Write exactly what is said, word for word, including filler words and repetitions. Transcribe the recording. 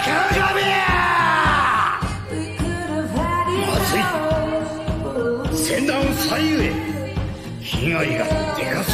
鏡や。まずい。船団を左右へ。被害がでか